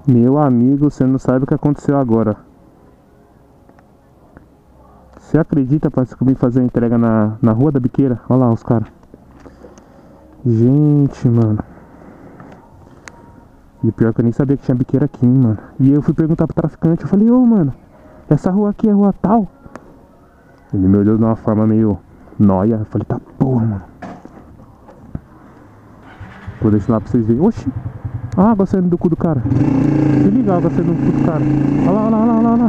Meu amigo, você não sabe o que aconteceu agora. Você acredita, parceiro, que eu vim fazer a entrega na Rua da Biqueira? Olha lá os caras. Gente, mano. E o pior é que eu nem sabia que tinha biqueira aqui, hein, mano. E eu fui perguntar pro traficante, eu falei, ô, mano, essa rua aqui é rua tal? Ele me olhou de uma forma meio nóia. Eu falei, tá porra, mano. Vou deixar lá pra vocês verem. Oxi, a água saindo do cu do cara. Se liga a água saindo do cu do cara. Olha lá, olha lá, olha lá, olha lá.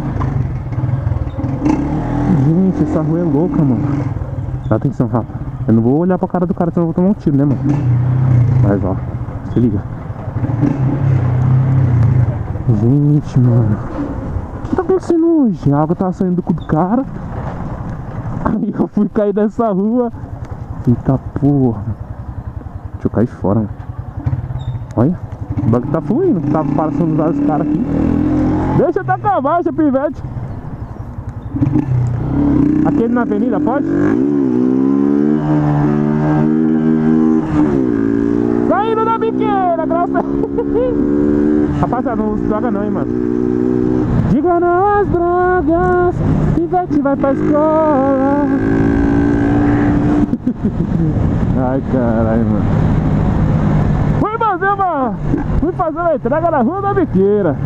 Gente, essa rua é louca, mano. Dá atenção, Rafa. Eu não vou olhar pra cara do cara, senão eu vou tomar um tiro, né, mano? Mas, ó, se liga. Gente, mano. O que tá acontecendo hoje? A água tava saindo do cu do cara. Aí eu fui cair dessa rua. Eita porra. Deixa eu cair fora, mano. Olha, o bagulho tá fluindo. Tá passando vários caras aqui. Deixa eu tacar a marcha, pivete. Aquele na avenida, pode? Saindo da biqueira, graças. Rapaziada, não usa droga não, hein, mano. Diga não às drogas, pivete vai pra escola. Ai, caralho, mano. Fui fazer uma entrega na Rua da Biqueira.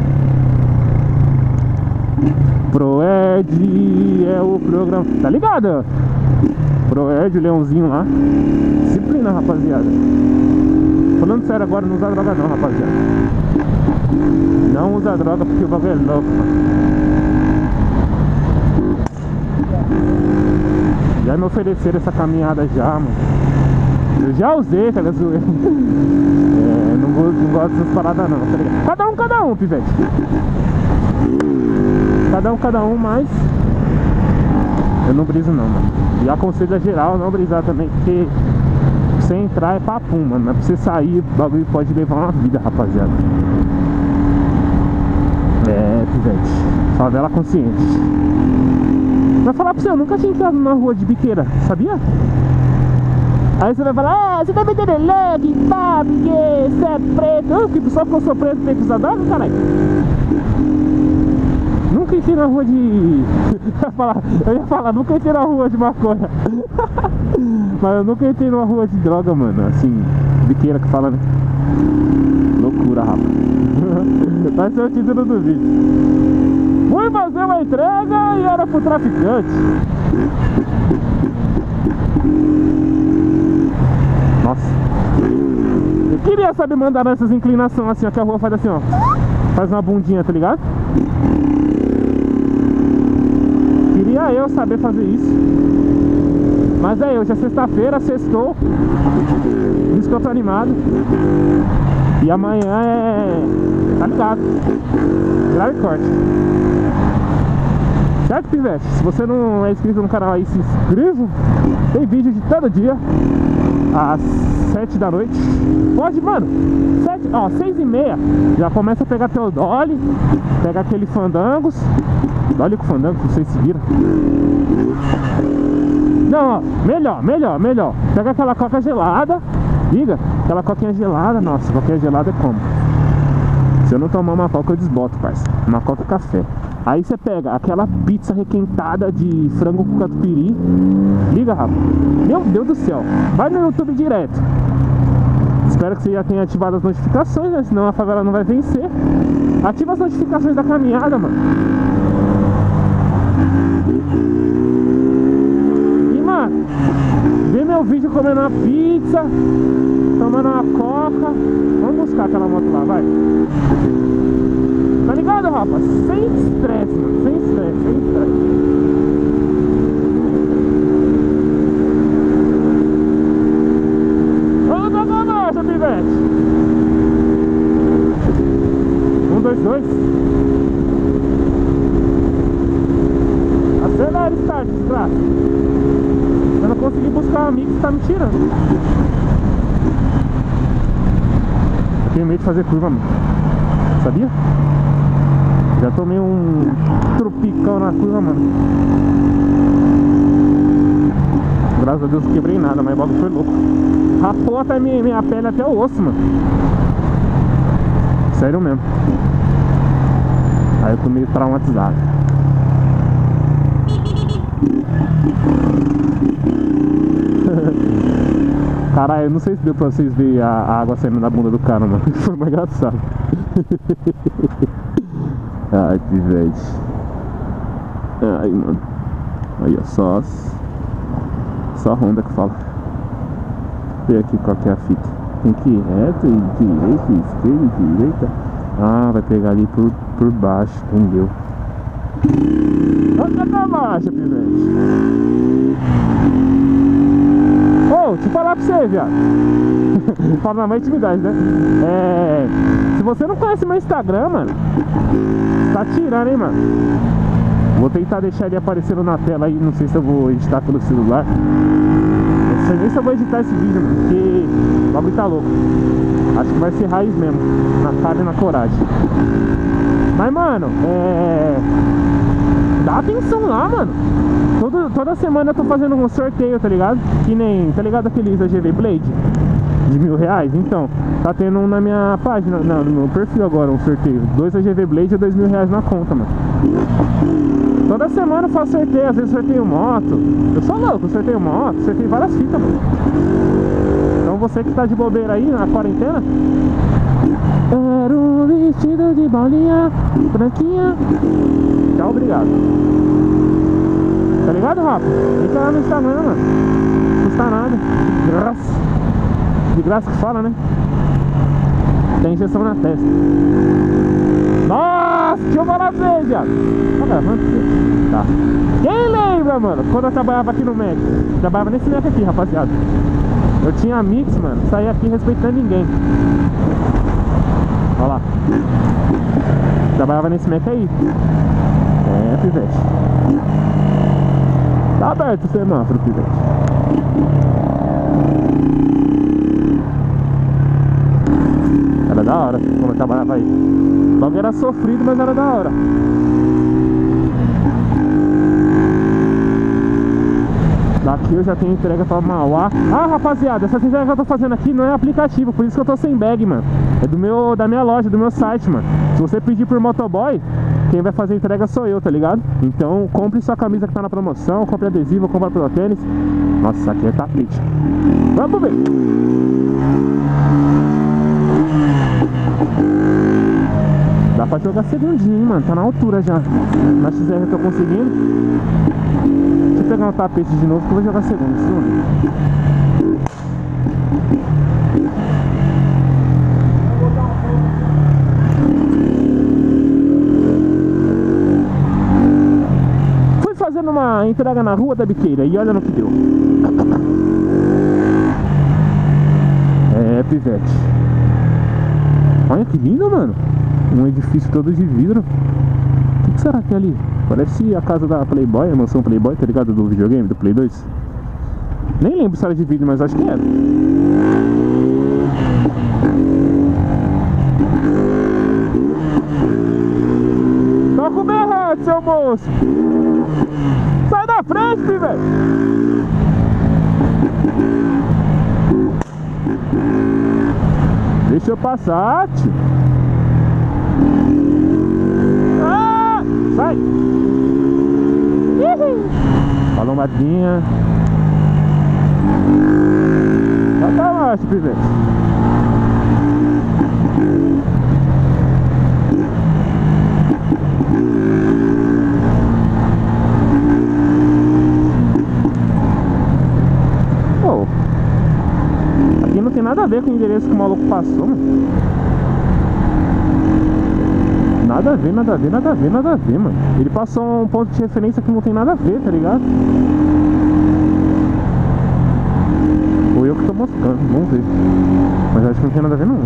Proed é o programa. Tá ligado? Proed, o leãozinho lá. Disciplina, rapaziada. Falando sério agora, não usa droga não, rapaziada. Não usa droga porque o bagulho é louco, mano. Já me ofereceram essa caminhada já, mano. Eu já usei, tá ligado? Não gosto dessas paradas não, tá ligado? Cada um, pivete. Cada um, mas eu não briso não, mano. E aconselho a geral não brisar também, porque você entrar é papum, mano. Mas pra você sair, o bagulho pode levar uma vida, rapaziada. É, pivete. Favela consciente. Vai falar pra você, eu nunca tinha entrado numa rua de biqueira, sabia? Aí você vai falar, você tá vendendo leque, pá, porque você é preto. Que só porque eu sou preto tem que usar droga, caralho? Nunca entrei na rua de... eu ia falar, nunca entrei na rua de maconha. Mas eu nunca entrei numa rua de droga, mano. Assim, biqueira que fala, né? Loucura, rapaz. Vai ser o título do vídeo. Fui fazer uma entrega e era pro traficante. Nossa. Eu queria saber mandar nessas inclinações assim, ó, que a rua faz assim, ó. Faz uma bundinha, tá ligado? Queria eu saber fazer isso. Mas é, hoje é sexta-feira, sextou. Por isso que eu tô animado. E amanhã é... tá ligado? Grave corte. Certo, pivete? Se você não é inscrito no canal aí, se inscreva. Tem vídeo de todo dia às 7 da noite. Pode, mano, 6h30 já começa a pegar teu dolly. Pega aquele fandangos. Dolly com fandango, não sei se vira. Não, ó, melhor. Pega aquela coca gelada. Liga, aquela coquinha gelada. Nossa, coquinha gelada é como? Se eu não tomar uma coca eu desboto, parceiro. Uma coca e café. Aí você pega aquela pizza requentada de frango com catupiry. Liga, rapaz. Meu Deus do céu. Vai no YouTube direto. Espero que você já tenha ativado as notificações, né? Senão a favela não vai vencer. Ativa as notificações da caminhada, mano. E, mano, vê meu vídeo comendo uma pizza, tomando uma coca. Vamos buscar aquela moto lá, vai. Tá ligado, rapaz? Sem estresse, mano. Sem estresse. Vamos dar uma marcha, pivete. 1, 2, 2. Acelera, start, desgraça. Eu não consegui buscar um amigo que tá me tirando. Eu tenho medo de fazer curva, mano. Sabia? Já tomei um tropicão na curva, mano. Graças a Deus não quebrei nada, mas o bagulho foi louco. Rapou até minha pele até o osso, mano. Sério mesmo. Aí eu tô meio traumatizado. Caralho, eu não sei se deu pra vocês verem a água saindo da bunda do cara, mano. Foi mais engraçado. Ai, que velho. Ai, mano. Aí, ó, só Honda que fala. Vê aqui qual que é a fita. Tem que ir reto, e direita, esquerda e direita. Ah, vai pegar ali por baixo, entendeu? Olha pra baixo, pivete. Ô, deixa eu falar pra você, viado. Fala na mãe intimidade, né? Se você não conhece meu Instagram, mano, você tá tirando, hein, mano. Vou tentar deixar ele aparecendo na tela aí. Não sei se eu vou editar pelo celular. Não sei nem se eu vou editar esse vídeo, mano, porque o bagulho tá louco. Acho que vai ser raiz mesmo, na cara e na coragem. Mas, mano, dá atenção lá, mano. Toda semana eu tô fazendo um sorteio, tá ligado? Que nem, tá ligado aquele da GV Blade de R$1.000? Então, tá tendo um na minha página, no meu perfil agora, um sorteio. 2 AGV Blade e R$2.000 na conta, mano. Toda semana eu faço sorteio, às vezes sorteio moto. Eu sou louco, eu sorteio moto, sorteio várias fitas, mano. Então você que tá de bobeira aí na quarentena, era um vestido de bolinha branquinha. Tchau, obrigado. Tá ligado, Rafa? Fica lá no Instagram, mano. Não custa nada. De graça. De graça que fala, né? Tem injeção na testa. Nossa, deixa eu falar pra você, viado. Tá gravando? Tá. Quem lembra, mano? Quando eu trabalhava aqui no Mac. Trabalhava nesse Mac aqui, rapaziada. Eu tinha mix, mano. Saía aqui respeitando ninguém. Olha lá. Trabalhava nesse Mac aí. Pivete. Tá aberto o semáforo, pivete. Era da hora quando eu trabalhava aí. Logo era sofrido, mas era da hora. Daqui eu já tenho entrega pra Mauá. Ah, rapaziada, essa entrega que eu tô fazendo aqui não é aplicativo, por isso que eu tô sem bag, mano. É da minha loja, do meu site, mano. Se você pedir por motoboy, quem vai fazer a entrega sou eu, tá ligado? Então compre sua camisa que tá na promoção, compre adesivo, compre pelo tênis. Nossa, isso aqui é tapete. Vamos ver. Dá pra jogar segundinho, hein, mano. Tá na altura já. Na XR eu tô conseguindo. Deixa eu pegar um tapete de novo que eu vou jogar segundo. Fui fazendo uma entrega na Rua da Biqueira e olha no que deu. Pivete. Olha que lindo, mano. Um edifício todo de vidro. O que será que é ali? Parece a casa da Playboy, a mansão Playboy, tá ligado? Do videogame, do Play 2. Nem lembro se era de vidro, mas acho que era. Tá com berrante, seu moço! Sai da frente, velho! Deixa eu passar, tio! Ah! Sai! Ó a lombadinha. Já tá lá, pivete. Oh. Aqui não tem nada a ver com o endereço que o maluco passou, mano. Nada a ver, nada a ver, nada a ver, nada a ver, mano. Ele passou um ponto de referência que não tem nada a ver, tá ligado? Ou eu que tô moscando, vamos ver. Mas acho que não tem nada a ver, não.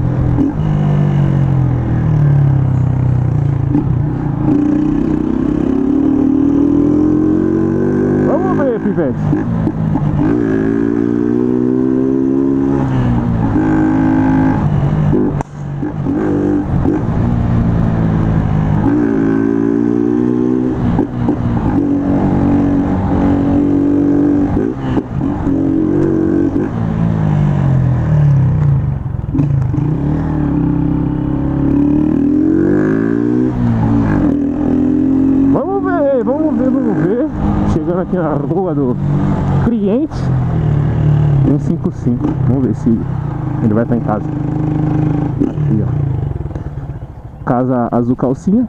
Vamos ver, pivete. aqui na rua do cliente 155. Vamos ver se ele vai estar em casa. Aqui, ó. Casa azul calcinha.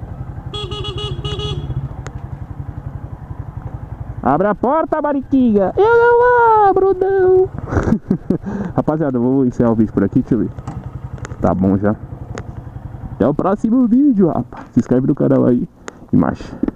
Abre a porta, mariquinha. Eu não abro, não. Rapaziada, eu vou encerrar o vídeo por aqui, deixa eu ver. Tá bom já. Até o próximo vídeo, rapaz. Se inscreve no canal aí e marcha.